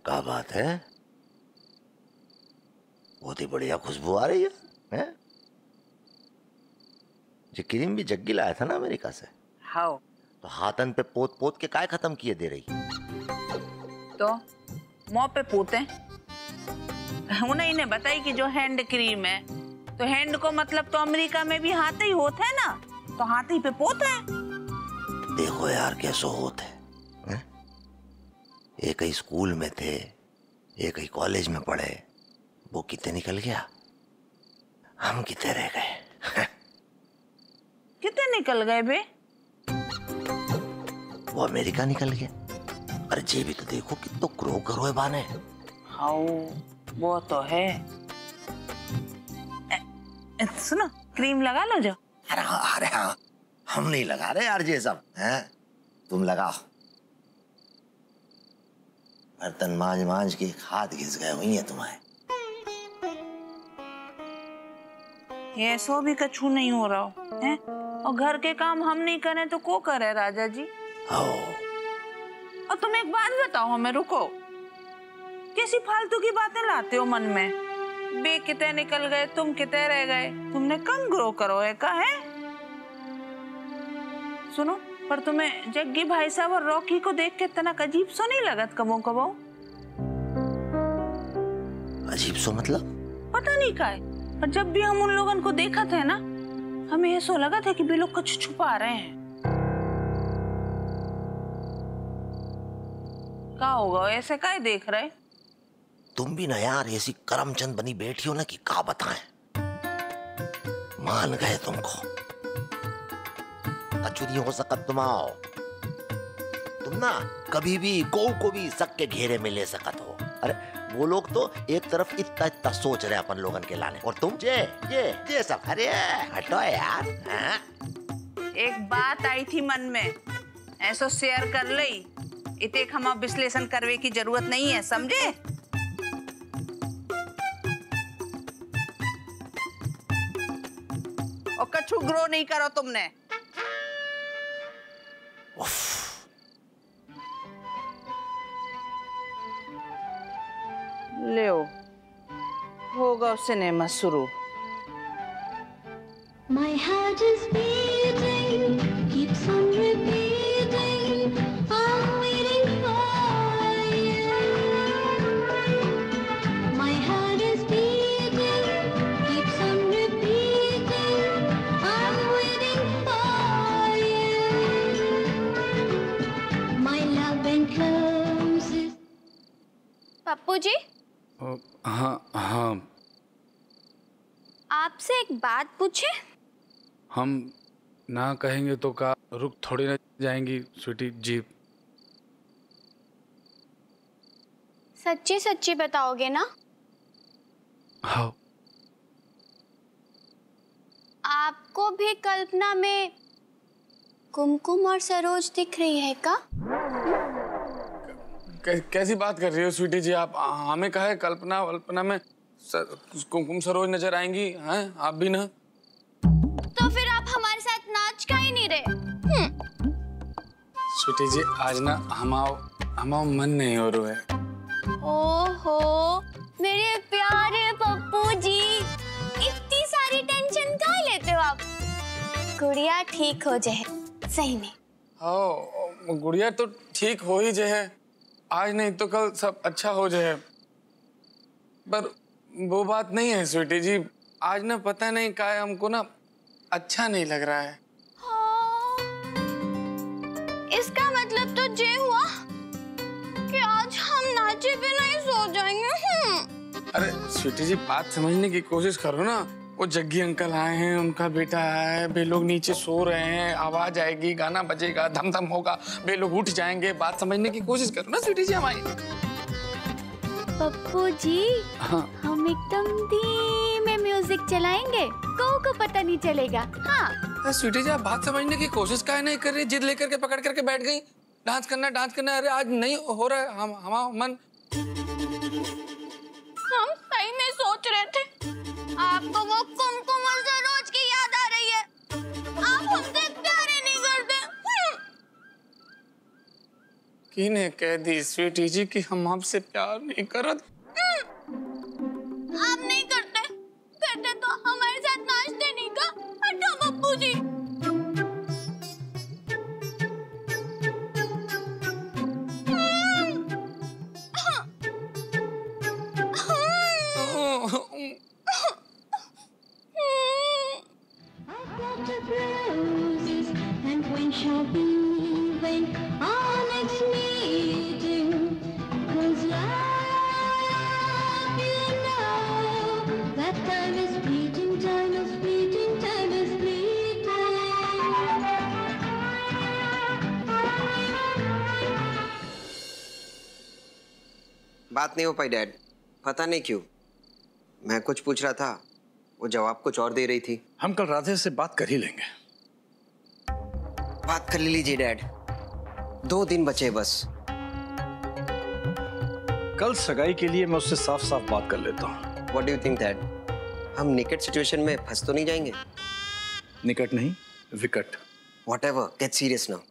क्या बात है, बहुत ही बढ़िया खुशबू आ रही है, हैं? ये क्रीम भी जग्गी लाया था ना अमेरिका से। हाँ। तो हाथन पे पोत पोत के काय खत्म किए दे रही? तो मुंह पे पोते उन्हें इन्हें बताई कि जो हैंड क्रीम है, तो हैंड को मतलब तो अमेरिका में भी हाथ ही होता है ना, तो हाथ ही पे पोते है। देखो यार कैसो होते हैं, एक ही स्कूल में थे, एक ही कॉलेज में पढ़े, वो कितने निकल गया, हम कितने रह गए। कितने निकल गए बे? वो अमेरिका निकल गया। अरे जे भी तो देखो कितना ग्रो करो है बाने। हाँ वो तो है। सुनो क्रीम लगा लो जो। अरे हाँ, हम नहीं लगा रहे यार ये सब, हैं? तुम लगाओ। बर्तन मांज मांज के हाथ घिस गए हुई है तुम्हारे। ये सो भी कछु नहीं हो रहा हो, हैं? और घर के काम हम नहीं करें तो को करे राजा जी? और तुम एक बात बताओ हमें, रुको, कैसी फालतू की बातें लाते हो मन में? बे कितने निकल गए, तुम कितने रह गए, तुमने कम ग्रो करो है का है? सुनो, पर तुम्हें जग्गी भाई साहब और रॉकी को देख के इतना अजीब सो नहीं लगत कबो कबो? अजीब सो मतलब? पता नहीं का है, पर जब भी हम उन लोगों को देखा थे ना, हमें ये सो लगा था कि वे लोग कुछ छुपा रहे हैं। क्या होगा, ऐसे काहे देख रहे? तुम भी ना यार ऐसी करमचंद बनी बैठी हो ना कि क्या बताएं। मान गए तुमको, कचुरी हो सकत तुम आओ, तुम ना कभी भी को भी शक के घेरे में ले सकत हो। अरे वो लोग तो एक तरफ इतना इतना सोच रहे अपन लोगन के लाने, और तुम ये सब, अरे हटो यार। एक बात आई थी मन में, ऐसो शेयर कर लई, इते हम विश्लेषण करवे की जरूरत नहीं है, समझे? और कछु ग्रो नहीं करो तुमने। ले होगा सिनेमा शुरू। My heart is beating, keeps on repeating, I'm waiting for you. My heart is beating, keeps on repeating, I'm waiting for you. My love encloses. Pappu ji? हाँ, आपसे एक बात पूछे? हम ना कहेंगे तो का रुक थोड़ी ना जाएंगी स्वीटी जी। सच्ची सच्ची बताओगे ना? हाँ। आपको भी कल्पना में कुमकुम और सरोज दिख रही है का? कैसी बात कर रही हो स्वीटी जी आप? हमें कहा है कल्पना में कुमकुम सरोज नजर आएंगी हैं? आप भी ना? तो फिर आप हमारे साथ नाच का ही नहीं रहे? स्वीटी जी आज ना हमारा मन नहीं हो रहा है। ओहो मेरे प्यारे पप्पू जी, इतनी सारी टेंशन काहे लेते हो आप? गुड़िया ठीक हो जाए, सही में। हाँ गुड़िया तो ठीक हो ही जाए, आज नहीं तो कल सब अच्छा हो जाए। पर वो बात नहीं है स्वीटी जी, आज ना पता नहीं क्या है, हमको ना अच्छा नहीं लग रहा है। हाँ, इसका मतलब तो ये हुआ कि आज हम नाचे बिना ही सो जाएंगे। अरे स्वीटी जी बात समझने की कोशिश करो ना, वो जग्गी अंकल आए हैं, उनका बेटा आया है, वे लोग नीचे सो रहे हैं, आवाज आएगी, गाना बजेगा, धम धम होगा, वे लोग उठ जाएंगे। बात समझने की कोशिश करो ना स्वीटी जी हमारी। पप्पू जी हाँ। हम एकदम धीमे म्यूजिक चलाएंगे, को पता नहीं चलेगा। हाँ स्वीटी जी आप बात समझने की कोशिश काहे नहीं कर रही? जिद लेकर के पकड़ करके बैठ गई, डांस करना। अरे आज नहीं हो रहा है, हमारा मन। हम सही में सोच रहे थे आपको वो कुमकुम और सरोज की याद आ रही है, आप हमसे प्यार ही नहीं करते। किने कह दी स्वीटी जी कि हम आपसे प्यार नहीं करत? आप नहीं करते तो हमारे साथ नाचते नहीं का? हटो Pappu ji. Roses, and when shall we when our next meeting? 'Cause love, you know, that time is fleeting, time is fleeting, time is fleeting. बात नहीं हो पाई डैड, पता नहीं क्यों। मैं कुछ पूछ रहा था, वो जवाब कुछ और दे रही थी। हम कल राधे से बात कर ही लेंगे। बात कर लीजिए डैड, 2 दिन बचे बस। कल सगाई के लिए मैं उससे साफ साफ बात कर लेता हूँ। What do you think dad? हम निकट सिचुएशन में फंस तो नहीं जाएंगे? निकट नहीं, विकट। Whatever, get serious now.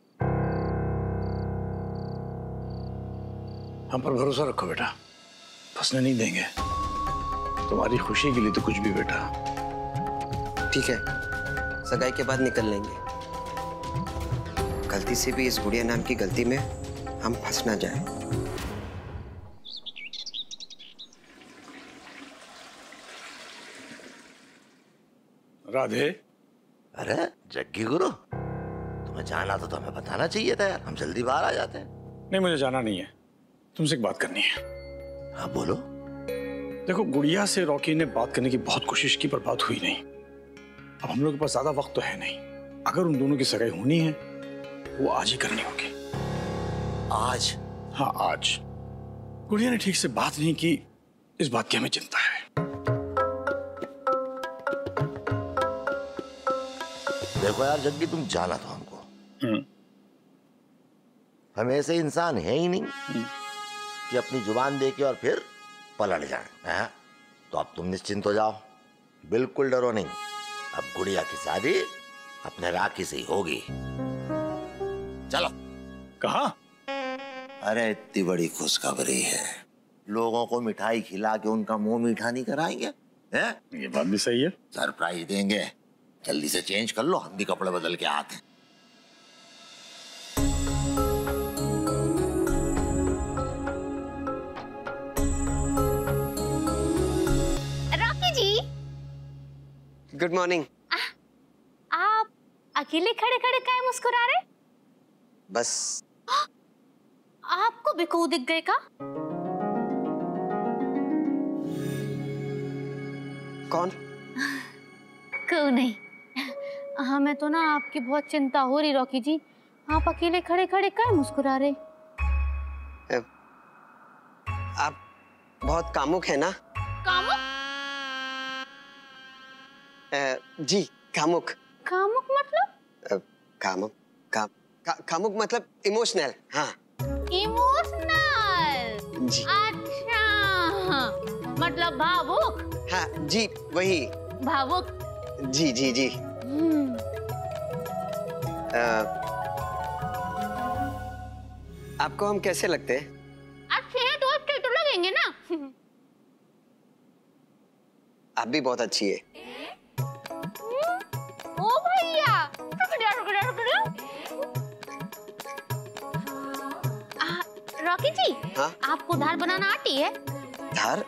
हम पर भरोसा रखो बेटा, फंसने नहीं देंगे। तुम्हारी खुशी के लिए तो कुछ भी बेटा। ठीक है, सगाई के बाद निकल लेंगे। गलती से भी इस गुड़िया नाम की गलती में हम फंस ना जाए। राधे, अरे जग्गी गुरु, तुम्हें जाना तो हमें बताना चाहिए था यार, हम जल्दी बाहर आ जाते हैं। नहीं मुझे जाना नहीं है, तुमसे एक बात करनी है। हाँ बोलो। देखो गुड़िया से रॉकी ने बात करने की बहुत कोशिश की पर बात हुई नहीं। अब हम लोग के पास ज्यादा वक्त तो है नहीं। अगर उन दोनों की सगाई होनी है वो आज ही करनी होगी। आज? हाँ आज। गुड़िया ने ठीक से बात नहीं की, इस बात की हमें चिंता है। देखो यार जग्गी, तुम जाना तो हमको, हम ऐसे इंसान है ही नहीं कि अपनी जुबान दे के और फिर पलट जाए। हैं? तो अब तुम निश्चिंत हो जाओ, बिल्कुल डरो नहीं। अब गुड़िया की शादी अपने राखी से ही होगी। चलो। कहाँ? अरे इतनी बड़ी खुशखबरी है, लोगों को मिठाई खिला के उनका मुंह मीठा नहीं कराएंगे? हैं? ये बात भी सही है। सरप्राइज देंगे, जल्दी से चेंज कर लो, हम भी कपड़े बदल के आते हैं। Rocky ji, good morning. आप अकेले खड़े खड़े काहे मुस्कुरा रहे? बस आपको भी कोई दिख गए का? कौन? क्यों नहीं, हमें तो ना आपकी बहुत चिंता हो रही रॉकी जी। आप अकेले खड़े खड़े काहे मुस्कुरा रहे? आप बहुत कामुक है ना? कामुक? जी कामुक। कामुक मतलब? कामुक मतलब इमोशनल। हाँ इमोशनल। जी। अच्छा, मतलब भावुक। हाँ जी वही। भावुक। जी जी जी। आपको हम कैसे लगते हैं? अच्छे हैं तो अच्छे तो लगेंगे ना। आप भी बहुत अच्छी है। ओ भैया, रुक रॉकी जी, हाँ? आपको धार बनाना आती है? धार?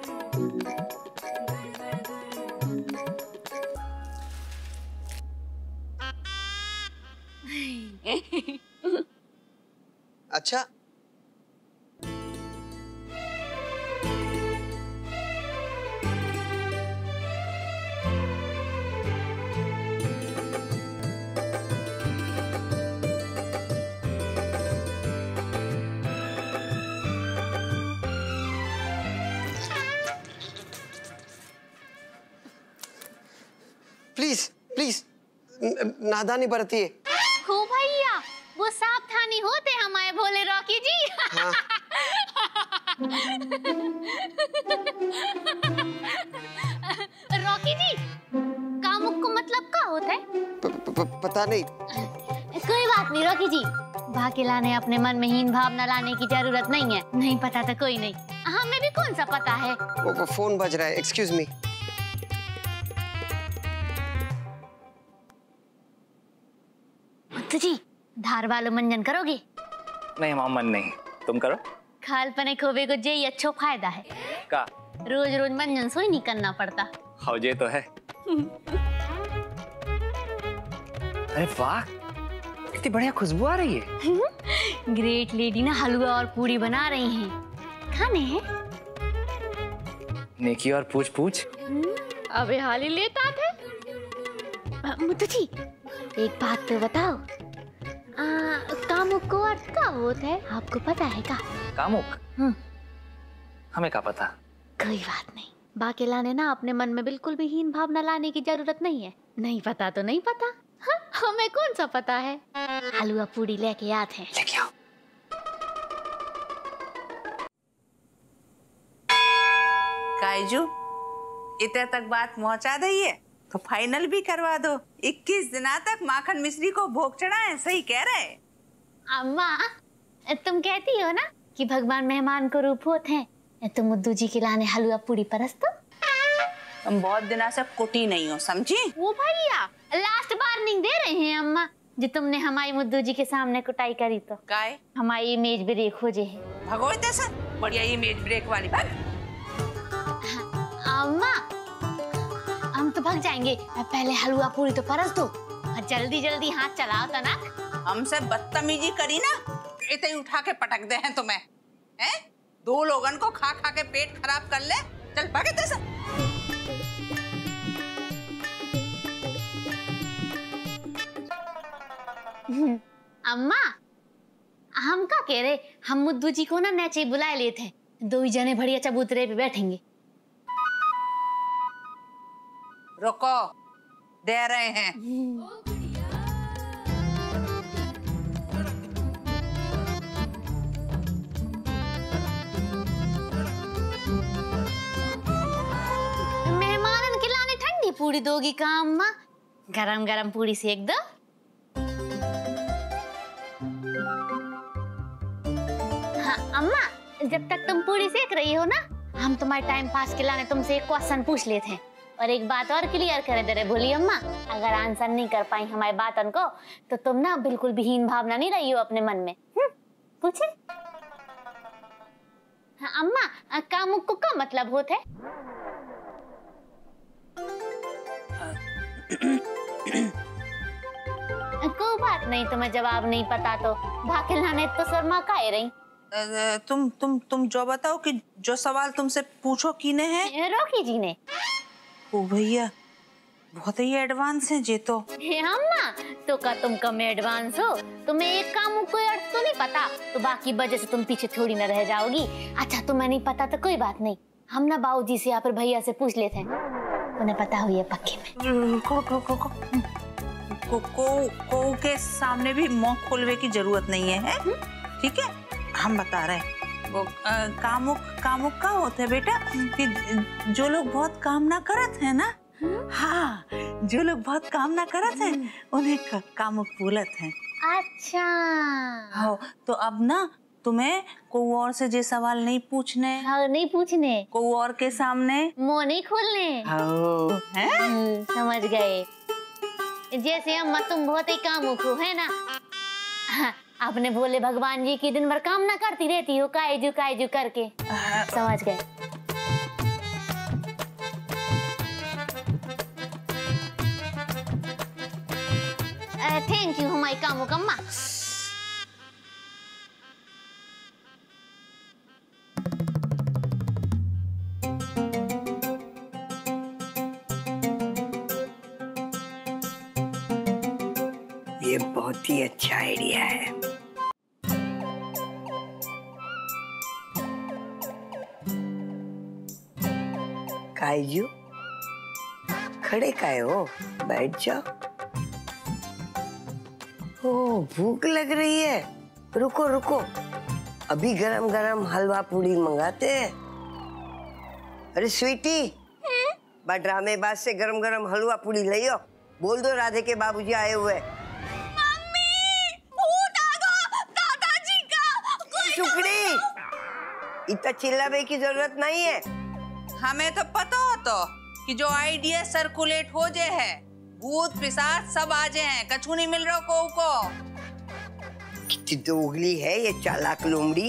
अच्छा। प्लीज प्लीज नादानी बरतिए। हो भैया, वो सावधानी होते हमारे भोले रॉकी जी। हाँ। रॉकी जी, कामुक को मतलब क्या होता है? पता नहीं। कोई बात नहीं रॉकी जी, बाकी लाने अपने मन में हीन भावना लाने की जरूरत नहीं है। नहीं पता तो कोई नहीं, हमें भी कौन सा पता है। वो फोन बज रहा है, एक्सक्यूज मी। मुत्तू जी, धार वालों मंजन करोगे? नहीं माँ, मन नहीं, तुम करो। खाल पने खोबे को जे अच्छो फायदा है का रोज रोज मंजन सोई नहीं करना पड़ता। हाँ ये तो है। अरे वाह, कितनी बढ़िया खुशबू आ रही है। ग्रेट लेडी ना हलवा और पूरी बना रही हैं, खाने हैं। नेकी और पूछ पूछ। अबे हाल ही लेता थे। मुत्तू जी, एक बात तो बताओ, कामुक को अर्थ का होता है, आपको पता है का? कामुक? हमें क्या पता। कोई बात नहीं, बाकी लाने ना अपने मन में बिल्कुल भी हीन भावना लाने की जरूरत नहीं है। नहीं पता तो नहीं पता, हाँ, हमें कौन सा पता है। हलवा पूरी लेके आते हैं। लेके आओ। काइजू, इतने तक बात पहुंचा दी है तो फाइनल भी करवा दो। 21 दिना तक माखन मिश्री को भोग चढ़ाए, सही कह रहे। अम्मा, तुम कहती हो ना कि भगवान मेहमान को रूप होते हैं, तो मुद्दू जी के लाने हलवा पूरी परस दो। तुम बहुत दिना से कुटी नहीं हो, समझी? वो भैया लास्ट वार्निंग दे रहे हैं अम्मा, जो तुमने हमारी मुद्दू जी के सामने कुटाई करी तो काय हमारी इमेज ब्रेक हो जाए। भगोई तैसा बढ़िया इमेज ब्रेक वाली भाग। अम्मा, हम तो भाग जाएंगे, पहले हलवा पूरी तो परस दो और जल्दी जल्दी हाथ चलाओ तो ना। हमसे बदतमीजी करी ना, इतने ही उठा के पटक दे हैं तुम्हें। हैं? 2 लोगन को खा खा के पेट खराब कर ले। चल भागे तैसा। अम्मा, हम क्या कह रहे, हम मुद्दू जी को ना नीचे बुलाए लेते हैं, 2 ही जने बढ़िया चबूतरे पे बैठेंगे। रुको, दे रहे हैं। मेहमानन के लाने ठंडी पूरी दोगी का अम्मा? गरम गरम पूरी सेक दो। हाँ अम्मा, जब तक तुम पूरी सेक रही हो ना, हम तुम्हारे टाइम पास के लाने तुमसे एक क्वेश्चन पूछ लेते हैं। और एक बात और क्लियर करे दे रहे बोली अम्मा, अगर आंसर नहीं कर पाई हमारी बातन को तो तुम ना बिल्कुल भी हीन भावना नहीं रही हो अपने मन में। पूछे? हाँ, अम्मा, कामुक को क्या मतलब होता है? कोई बात नहीं, तुम्हें जवाब नहीं पता तो भाकिल लाने तो शर्मा काहे रही। तुम जो बताओ कि जो सवाल तुमसे पूछो कीने हैं। रोकी जी ने। ओ भैया, बहुत ही एडवांस है जे तो। अम्मा, तो का तुम कम एडवांस हो? तुम्हें एक काम कोई अर्थ तो नहीं पता, तो बाकी वजह से तुम पीछे थोड़ी न रह जाओगी। अच्छा, तुम्हें नहीं पता तो कोई बात नहीं, हम ना बाबूजी से या फिर भैया से पूछ लेते हैं, उन्हें पता हुई है पक्के में। को के सामने भी मुंह खोलवे की जरूरत नहीं है, ठीक है? हम बता रहे हैं। वो कामुक का होता है बेटा कि जो लोग बहुत काम ना करत है ना, हाँ, जो लोग बहुत काम ना करत हैं उन्हें कामुक बोलत हैं। अच्छा, हाँ, तो अब ना तुम्हें कोई और से जे सवाल नहीं पूछने। हाँ, नहीं पूछने, कोई और के सामने मुंह नहीं खोलने। हाँ, हैं? समझ गए। जैसे अम्मा तुम बहुत ही कामुक हो, है ना? हाँ, आपने बोले भगवान जी की दिन भर काम ना करती रहती हो कायजू करके। समझ गए। थैंक यू हमारी कामुक अम्मा। ये बहुत ही अच्छा आइडिया है। काइजू, खड़े काहे हो? बैठ जाओ। ओह, भूख लग रही है। रुको रुको, अभी गरम गरम हलवा पूड़ी मंगाते हैं। अरे स्वीटी, बा ड्रामेबाज से गरम गरम हलवा पूड़ी ले आओ। बोल दो राधे के बाबूजी आए हुए। मम्मी, भूत आ गया, इतना चिल्लाने की जरूरत नहीं है। हमें तो पता हो तो कि जो आइडिया सर्कुलेट हो जाए है, भूत पिशाच सब आ जाए हैं, कछु नहीं मिल रहा को। कितनी दोगली है ये चालाक लोमड़ी।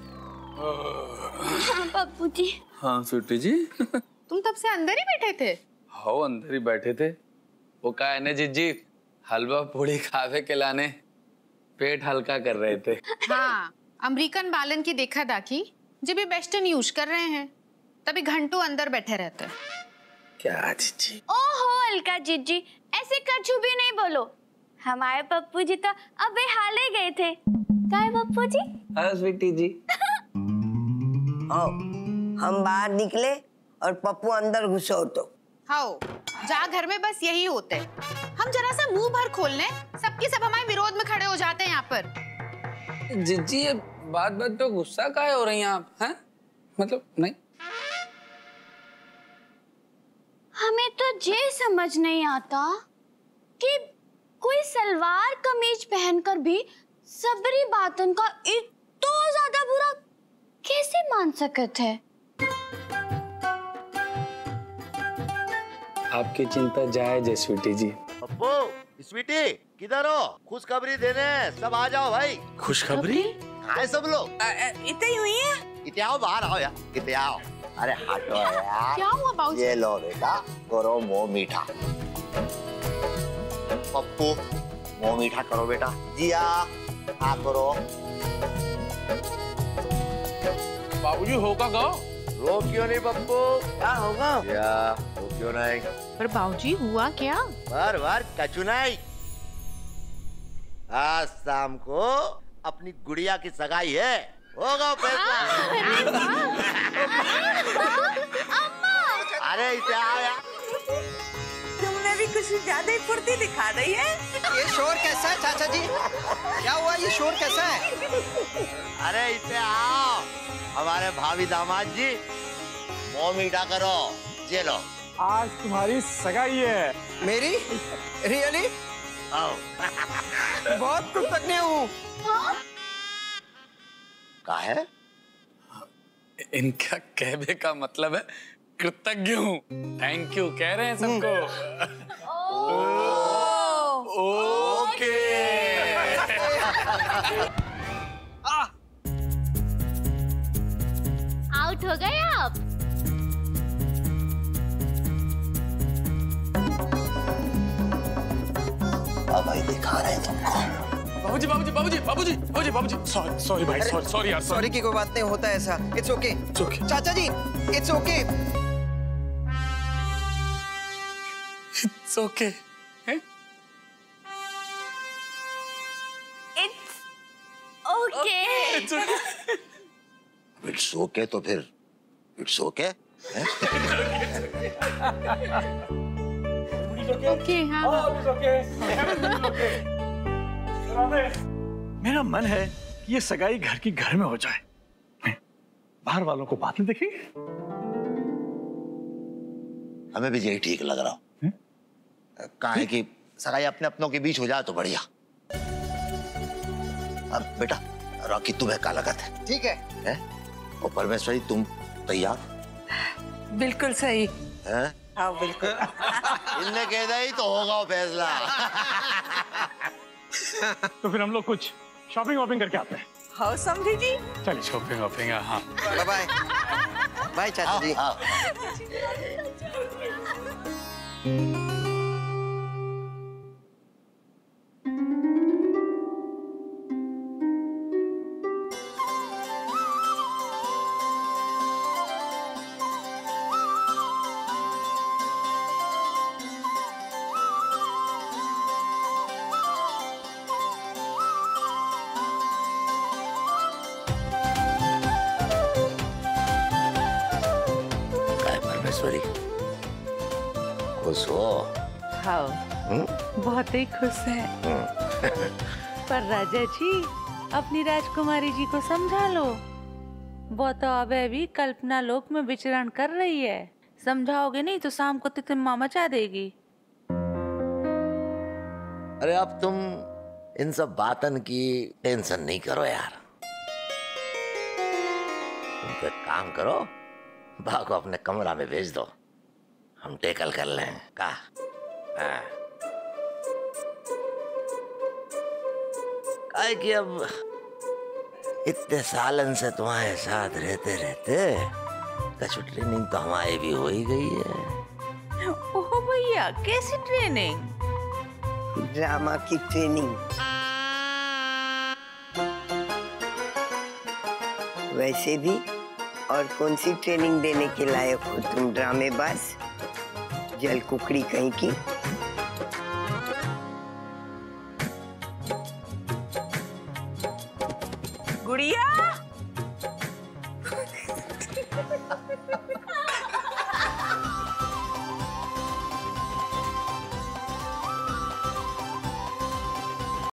हाँ पप्पू जी। हाँ स्वीटी जी। तुम तब से अंदर ही बैठे थे? हाँ अंदर ही बैठे थे। वो का है ना जिज्जी, हलवा पूड़ी खावे के लाने पेट हल्का कर रहे थे। हाँ, अमेरिकन बालन की देखा दाखी जब भी वेस्टर्न यूज कर रहे हैं तभी घंटों अंदर बैठे रहते हैं। क्या जिज्जी? ओहो अलका जीजी, ऐसे कछु भी नहीं बोलो। हमारे पप्पू जी तो अबे हाल ही गए थे। क्या है पप्पू जी? हाँ स्वीटी जी। आओ, हम बाहर निकले और पप्पू अंदर घुसो तो। हाँ, जा घर में बस यही होते हैं। हम जरा सा मुंह भर खोल लें, सबके सब हमारे विरोध में खड़े हो जाते हैं यहाँ पर। जिज्जी ये बात पे गुस्सा काहे हो रही हैं आप? हैं? मतलब नहीं। हमें तो ये समझ नहीं आता कि कोई सलवार कमीज पहनकर भी सबरी बातन का इतना ज्यादा बुरा कैसे मान सकते थे। आपकी चिंता जायज है स्वीटी जी। पप्पू स्वीटी किधर हो? खुशखबरी देने सब आ जाओ भाई। खुशखबरी? कहाँ है सब लोग? इतने ही हुई है। इतने आओ, बाहर आओ यार, इतने आओ। अरे हटो यार। क्या हुआ बाबूजी? ये लो बेटा, करो मुंह मीठा। पप्पू मुंह मीठा करो बेटा। जिया हाँ करो। बाबूजी होगा गो? रो क्यों नहीं पप्पू? क्या होगा? या रो क्यों नहीं? पर बाबूजी हुआ क्या? बार कछु नहीं। आज शाम को अपनी गुड़िया की सगाई है, होगा पैसा। अरे इसे आओ यार। तुमने भी कुछ ज्यादा ही फुर्ती दिखा रही है। ये शोर कैसा है चाचा जी? क्या हुआ, ये शोर कैसा है? अरे इसे आओ, हमारे भाभी दामाद जी, मुंह मीठा करो। चलो आज तुम्हारी सगाई है। मेरी? रियली? आओ। बहुत कृतज्ञ हूँ। का है? इनका कहने का मतलब है कृतज्ञ हूँ, थैंक यू कह रहे हैं सबको। ओके। आउट हो गए आप। अब भाई दिखा रहे हैं तुमको। बाबूजी बाबूजी बाबूजी बाबूजी बाबूजी बाबूजी सॉरी भाई, सॉरी यार, सॉरी की कोई बात नहीं, होता है ऐसा। इट्स ओके चाचा जी, it's okay. It's okay. Okay. It's okay तो फिर इट्स ओके। ओके हाँ। मेरा मन है कि ये सगाई घर की घर में हो जाए, बाहर वालों को बात नहीं देखेंगे। हमें भी यही ठीक लग रहा। कहा है कि सगाई अपने अपनों के बीच हो जाए तो बढ़िया। अब बेटा रॉकी तुम्हें क्या लगत है? ठीक है। और परमेश्वरी तुम तैयार? बिल्कुल सही है? हाँ बिल्कुल। इनने कह दिया ही तो होगा वो फैसला। तो फिर हम लोग कुछ शॉपिंग वॉपिंग करके आते हैं। हाँ समझी जी। चलिए शॉपिंग वॉपिंग। हाँ बाय बाय। बाय चाचा जी। परमेश्वरी खुश हो? हाँ बहुत ही खुश है। पर राजा जी अपनी राजकुमारी जी को समझा लो, वो तो अबे भी कल्पना लोक में विचरण कर रही है। समझाओगे नहीं तो शाम को तितिम्मा मचा देगी। अरे अब तुम इन सब बातन की टेंशन नहीं करो यार। तुम तो एक काम करो, बा को अपने कमरा में भेज दो, हम टेकल कर लें का। हाँ। काहे कि अब इतने सालन से तुम्हारे साथ रहते रहते कछु ट्रेनिंग तो हमारी भी हो ही गई है। ओह भैया, कैसी ट्रेनिंग? ड्रामा की ट्रेनिंग। वैसे भी और कौन सी ट्रेनिंग देने के लायक हो तुम ड्रामेबाज, जल कुकड़ी कहीं की। गुड़िया,